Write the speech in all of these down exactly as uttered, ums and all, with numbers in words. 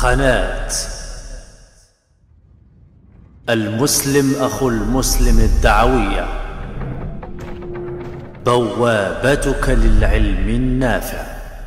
قناة المسلم أخو المسلم الدعوية، بوابتك للعلم النافع.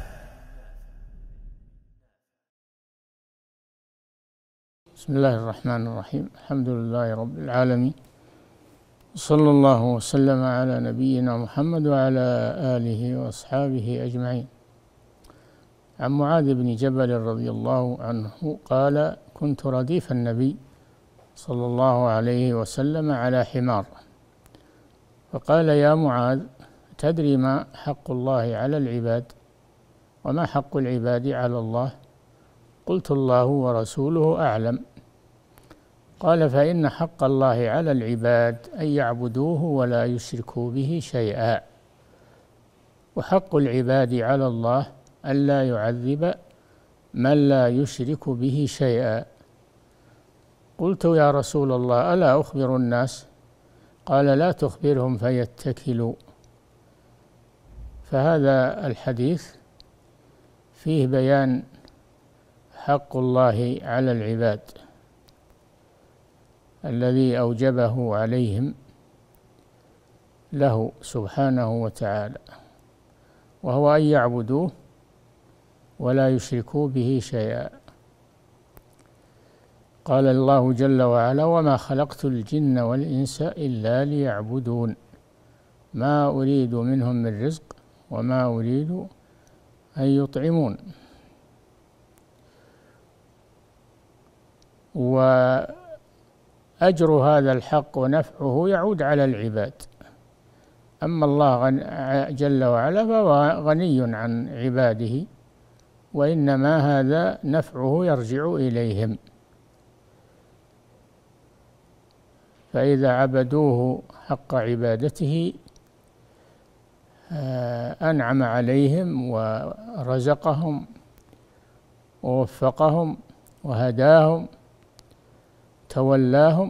بسم الله الرحمن الرحيم. الحمد لله رب العالمين، صلى الله وسلم على نبينا محمد وعلى آله وأصحابه أجمعين. عن معاذ بن جبل رضي الله عنه قال: كنت رديف النبي صلى الله عليه وسلم على حمار، فقال: يا معاذ، تدري ما حق الله على العباد وما حق العباد على الله؟ قلت: الله ورسوله أعلم. قال: فإن حق الله على العباد أن يعبدوه ولا يشركوا به شيئا، وحق العباد على الله ألا يعذب من لا يشرك به شيئا. قلت: يا رسول الله، ألا أخبر الناس؟ قال: لا تخبرهم فيتكلوا. فهذا الحديث فيه بيان حق الله على العباد الذي أوجبه عليهم له سبحانه وتعالى، وهو أن يعبدوه ولا يشركوا به شيئا. قال الله جل وعلا: وما خلقت الجن والإنس إلا ليعبدون ما أريد منهم من رزق وما أريد أن يطعمون. وأجر هذا الحق ونفعه يعود على العباد، أما الله جل وعلا فهو غني عن عباده، وإنما هذا نفعه يرجع إليهم، فإذا عبدوه حق عبادته أنعم عليهم ورزقهم ووفقهم وهداهم تولاهم،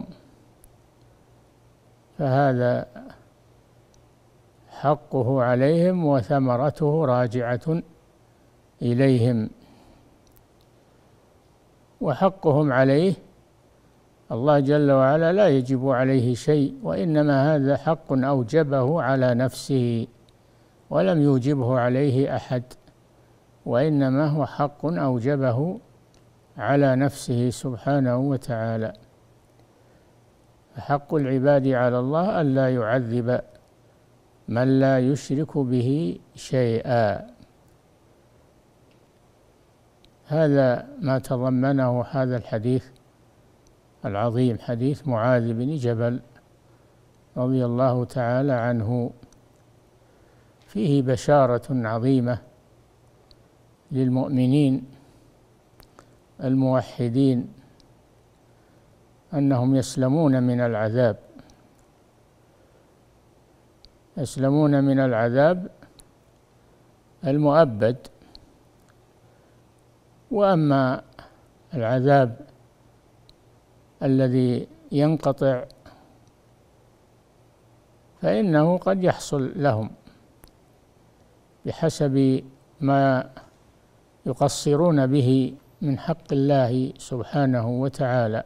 فهذا حقه عليهم وثمرته راجعة إليهم. وحقهم عليه الله جل وعلا لا يجب عليه شيء، وإنما هذا حق أوجبه على نفسه ولم يوجبه عليه أحد، وإنما هو حق أوجبه على نفسه سبحانه وتعالى. حق العباد على الله ألا يعذب من لا يشرك به شيئا. هذا ما تضمنه هذا الحديث العظيم، حديث معاذ بن جبل رضي الله تعالى عنه، فيه بشارة عظيمة للمؤمنين الموحدين أنهم يسلمون من العذاب، يسلمون من العذاب المؤبد. وأما العذاب الذي ينقطع فإنه قد يحصل لهم بحسب ما يقصرون به من حق الله سبحانه وتعالى،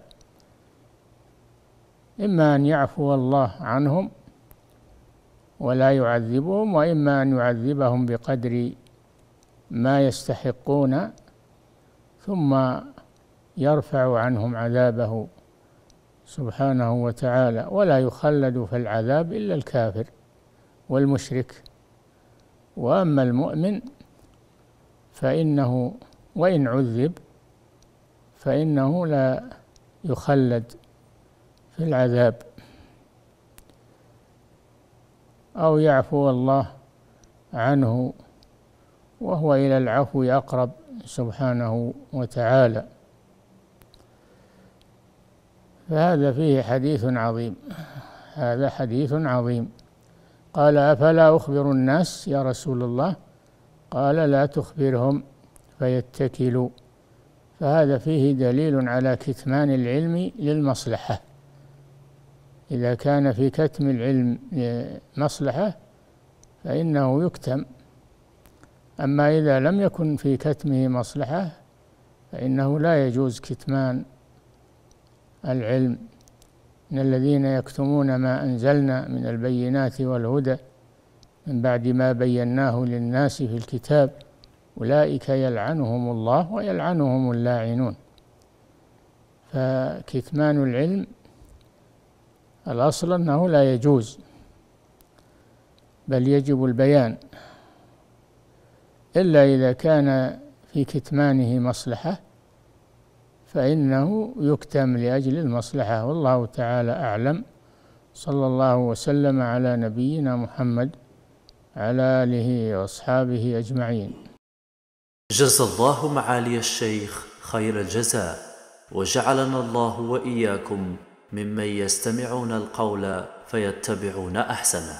إما أن يعفو الله عنهم ولا يعذبهم، وإما أن يعذبهم بقدر ما يستحقون ثم يرفع عنهم عذابه سبحانه وتعالى. ولا يخلد في العذاب إلا الكافر والمشرك. وأما المؤمن فإنه وإن عذب فإنه لا يخلد في العذاب، أو يعفو الله عنه، وهو إلى العفو أقرب سبحانه وتعالى. فهذا فيه حديث عظيم، هذا حديث عظيم. قال: أفلا أخبر الناس يا رسول الله؟ قال: لا تخبرهم فيتكلوا. فهذا فيه دليل على كتمان العلم للمصلحة. إذا كان في كتم العلم مصلحة فإنه يكتم، أما إذا لم يكن في كتمه مصلحة فإنه لا يجوز كتمان العلم. إن الذين يكتمون ما أنزلنا من البينات والهدى من بعد ما بيناه للناس في الكتاب أولئك يلعنهم الله ويلعنهم اللاعنون. فكتمان العلم الأصل أنه لا يجوز، بل يجب البيان، إلا إذا كان في كتمانه مصلحة فإنه يكتم لأجل المصلحة، والله تعالى أعلم. صلى الله وسلم على نبينا محمد على آله وأصحابه أجمعين. جزى الله معالي الشيخ خير الجزاء، وجعلنا الله وإياكم ممن يستمعون القول فيتبعون أحسنه.